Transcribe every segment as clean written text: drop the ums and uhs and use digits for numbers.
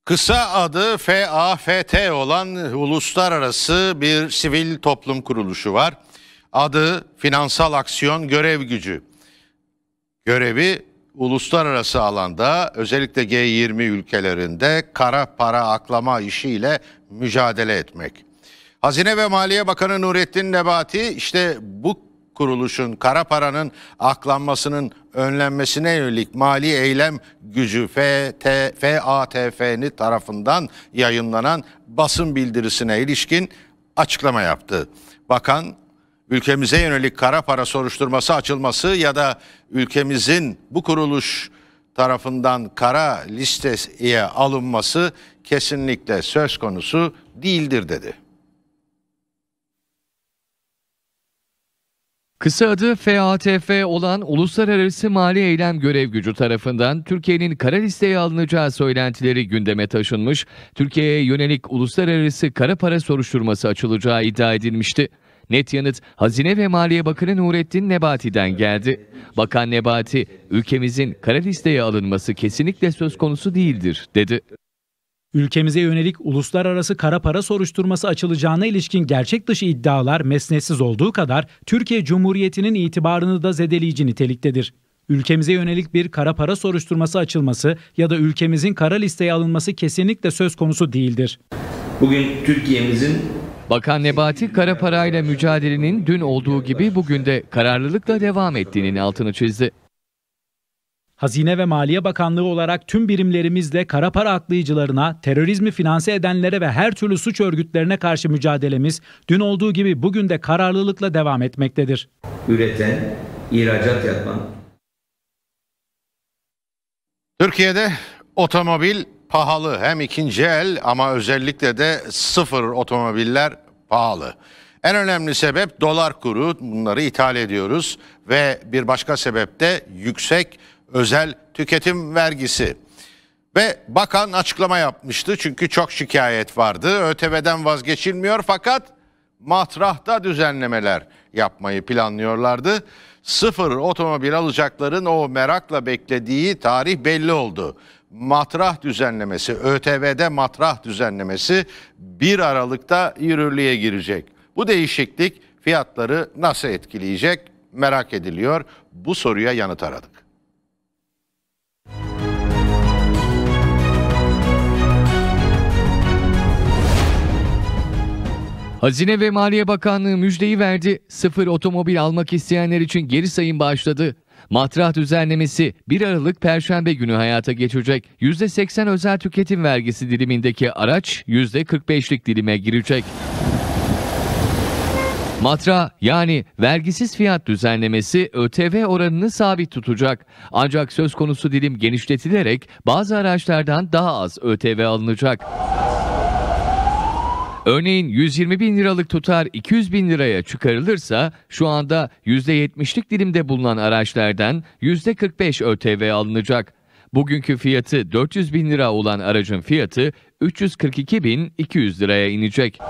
Kısa adı FAFT olan uluslararası bir sivil toplum kuruluşu var. Adı Finansal Aksiyon Görev Gücü. Görevi uluslararası alanda özellikle G20 ülkelerinde kara para aklama işiyle mücadele etmek. Hazine ve Maliye Bakanı Nurettin Nebati işte bu kuruluşun kara paranın aklanmasının önlenmesine yönelik mali eylem gücü FATF'nin tarafından yayınlanan basın bildirisine ilişkin açıklama yaptı. Bakan, ülkemize yönelik kara para soruşturması açılması ya da ülkemizin bu kuruluş tarafından kara listeye alınması kesinlikle söz konusu değildir dedi. Kısa adı FATF olan Uluslararası Mali Eylem Görev Gücü tarafından Türkiye'nin kara listeye alınacağı söylentileri gündeme taşınmış, Türkiye'ye yönelik uluslararası kara para soruşturması açılacağı iddia edilmişti. Net yanıt Hazine ve Maliye Bakanı Nurettin Nebati'den geldi. Bakan Nebati, ülkemizin kara listeye alınması kesinlikle söz konusu değildir, dedi. Ülkemize yönelik uluslararası kara para soruşturması açılacağına ilişkin gerçek dışı iddialar mesnetsiz olduğu kadar Türkiye Cumhuriyeti'nin itibarını da zedeleyici niteliktedir. Ülkemize yönelik bir kara para soruşturması açılması ya da ülkemizin kara listeye alınması kesinlikle söz konusu değildir. Bugün Türkiye'mizin... Bakan Nebati, kara parayla mücadelenin dün olduğu gibi bugün de kararlılıkla devam ettiğinin altını çizdi. Hazine ve Maliye Bakanlığı olarak tüm birimlerimizle kara para aklayıcılarına, terörizmi finanse edenlere ve her türlü suç örgütlerine karşı mücadelemiz dün olduğu gibi bugün de kararlılıkla devam etmektedir. Üreten, ihracat yapan. Türkiye'de otomobil pahalı. Hem ikinci el ama özellikle de sıfır otomobiller pahalı. En önemli sebep dolar kuru. Bunları ithal ediyoruz ve bir başka sebep de yüksek özel tüketim vergisi. Ve bakan açıklama yapmıştı çünkü çok şikayet vardı. ÖTV'den vazgeçilmiyor fakat matrahta düzenlemeler yapmayı planlıyorlardı. Sıfır otomobil alacakların o merakla beklediği tarih belli oldu. Matrah düzenlemesi, ÖTV'de matrah düzenlemesi 1 Aralık'ta yürürlüğe girecek. Bu değişiklik fiyatları nasıl etkileyecek merak ediliyor. Bu soruya yanıt aradık. Hazine ve Maliye Bakanlığı müjdeyi verdi. Sıfır otomobil almak isteyenler için geri sayım başladı. Matrah düzenlemesi 1 Aralık Perşembe günü hayata geçecek. %80 özel tüketim vergisi dilimindeki araç %45'lik dilime girecek. Matrah yani vergisiz fiyat düzenlemesi ÖTV oranını sabit tutacak. Ancak söz konusu dilim genişletilerek bazı araçlardan daha az ÖTV alınacak. Örneğin 120 bin liralık tutar 200 bin liraya çıkarılırsa şu anda %70'lik dilimde bulunan araçlardan %45 ÖTV alınacak. Bugünkü fiyatı 400 bin lira olan aracın fiyatı 342.200 liraya inecek.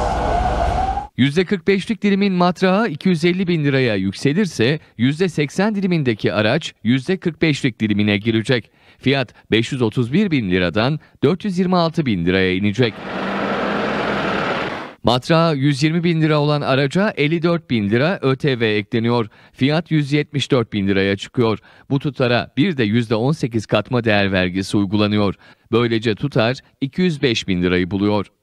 %45'lik dilimin matrahı 250 bin liraya yükselirse %80 dilimindeki araç %45'lik dilimine girecek. Fiyat 531 bin liradan 426 bin liraya inecek. Matrağı 120 bin lira olan araca 54 bin lira ÖTV ekleniyor. Fiyat 174 bin liraya çıkıyor. Bu tutara bir de %18 katma değer vergisi uygulanıyor. Böylece tutar 205 bin lirayı buluyor.